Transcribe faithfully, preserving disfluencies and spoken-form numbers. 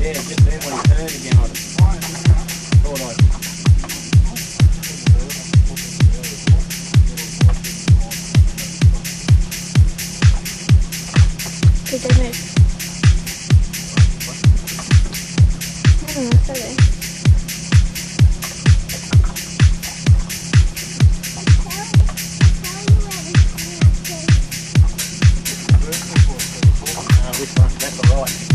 Yeah, just then when he turned again, I thought I'd... Did they move? I don't know, sorry. Uh, which one? That's all right.